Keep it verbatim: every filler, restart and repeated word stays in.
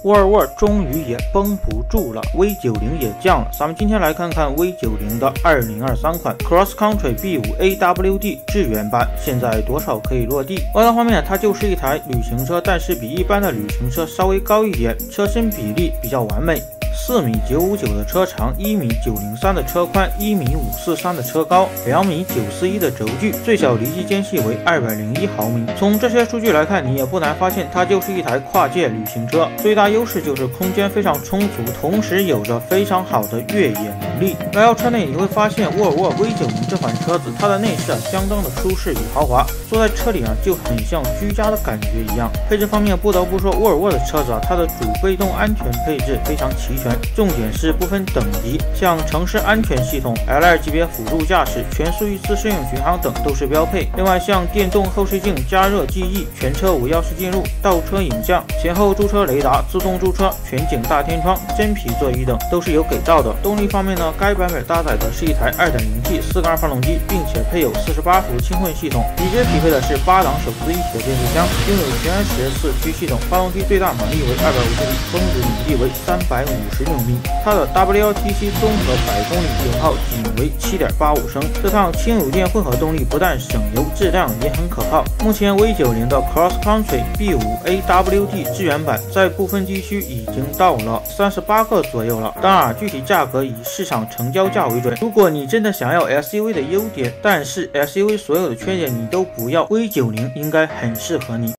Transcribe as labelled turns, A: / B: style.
A: 沃尔沃终于也绷不住了 ，V 九零 也降了。咱们今天来看看 V 九零 的二零二三款 Cross Country B 五 A W D 致远版现在多少可以落地。外观方面，它就是一台旅行车，但是比一般的旅行车稍微高一点，车身比例比较完美。 四米九五九的车长，一米九零三的车宽，一米五四三的车高，两米九四一的轴距，最小离地间隙为二百零一毫米。从这些数据来看，你也不难发现，它就是一台跨界旅行车。最大优势就是空间非常充足，同时有着非常好的越野能力。来到车内，你会发现沃尔沃 V 九零 这款车子，它的内饰啊相当的舒适与豪华，坐在车里啊就很像居家的感觉一样。配置方面，不得不说沃尔沃的车子啊，它的主被动安全配置非常齐全。 重点是不分等级，像城市安全系统、L 二 级别辅助驾驶、全速域自适应巡航等都是标配。另外，像电动后视镜、加热记忆、全车无钥匙进入、倒车影像、前后驻车雷达、自动驻车、全景大天窗、真皮座椅等都是有给到的。动力方面呢，该版本搭载的是一台 二点零 T 四缸发动机，并且配有四十八伏轻混系统，比值匹配的是八档手自一体的变速箱，拥有全时四驱系统，发动机最大马力为二百五十匹，峰值扭力为三百五十牛米。 它的 W L T C 综合百公里油耗仅为 七点八五升，这趟轻油电混合动力不但省油，质量也很可靠。目前 V 九零 的 Cross Country B 五 A W D 致远版在部分地区已经到了三十八个左右了，当然具体价格以市场成交价为准。如果你真的想要 S U V 的优点，但是 S U V 所有的缺点你都不要 ，V 九零 应该很适合你。